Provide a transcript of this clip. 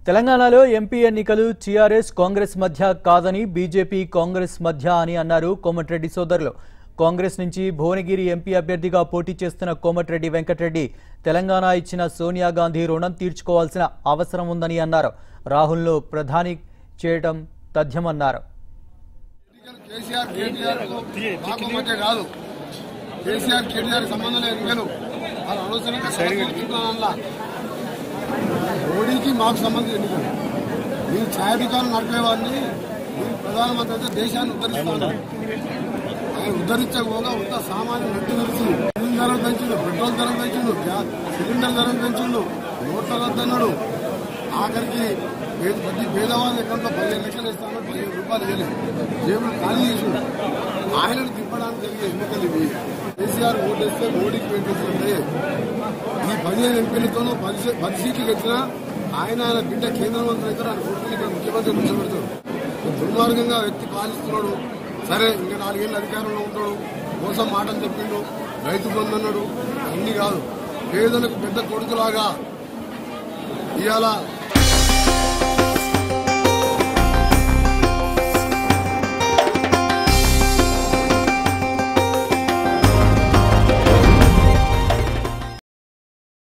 తెలంగాణలో ఎంపీ ఎన్నికలు టీఆర్ఎస్ కాంగ్రెస్ మధ్య కాదని బీజేపీ కాంగ్రెస్ మధ్య అని అన్నారు కోమటిరెడ్డి సోదరులు. కాంగ్రెస్ నుంచి భువనగిరి ఎంపీ అభ్యర్థిగా పోటీ చేస్తున్న కోమటిరెడ్డి వెంకటరెడ్డి తెలంగాణ ఇచ్చిన సోనియా గాంధీ రుణం తీర్చుకోవాల్సిన అవసరం ఉందని అన్నారు. రాహుల్ను ప్రధాని చేయడం తథ్యమన్నారు. మోడీకి మాకు సంబంధించిన ఎన్నికలు. మీరు ఛాయాధికారులు నడిపేవాడిని, మీరు ప్రధానమంత్రి అయితే దేశాన్ని ఉద్ధరిస్తున్నారు. ఆయన ఉద్ధరించకపోగా ఉత్త సామాన్య నడ్డు తెలుసు. సిలిండర్ ధరలు పెంచిండు, పెట్రోల్ ధరలు పెంచిండు, సిలిండర్ ధరలు పెంచిండు, నోట్ల రద్దన్నాడు. ఆఖరికి ప్రతి పేదవాళ్ళ అకౌంట్లో 15 లక్షలు ఇస్తాను, 15 రూపాయలు ఇవ్వలేదు. జేబులు ఖాళీ చేసిండు. ఆయనను తిప్పడానికి జరిగే ఎన్నికలు ఇవి. కేసీఆర్ ఓటేస్తే మోడీకి పెట్టేస్తుంటే ఈ 15 ఎంపీలతోనూ 10 సీట్లు గెలిచినా ఆయన బిడ్డ కేంద్ర మంత్రి అయితే ఆయన కొడుకుని ఇక్కడ ముఖ్యమంత్రి కూర్చోబెడతాడు. దుర్మార్గంగా వ్యక్తి పాలిస్తున్నాడు. సరే, ఇంకా 4 ఏళ్ళు అధికారంలో ఉంటాడు, మోసం మాటలు చెప్పిండు, రైతు బంధు అన్నాడు. అన్ని కాదు, పేదలకు పెద్ద కొడుకులాగా ఇవాళ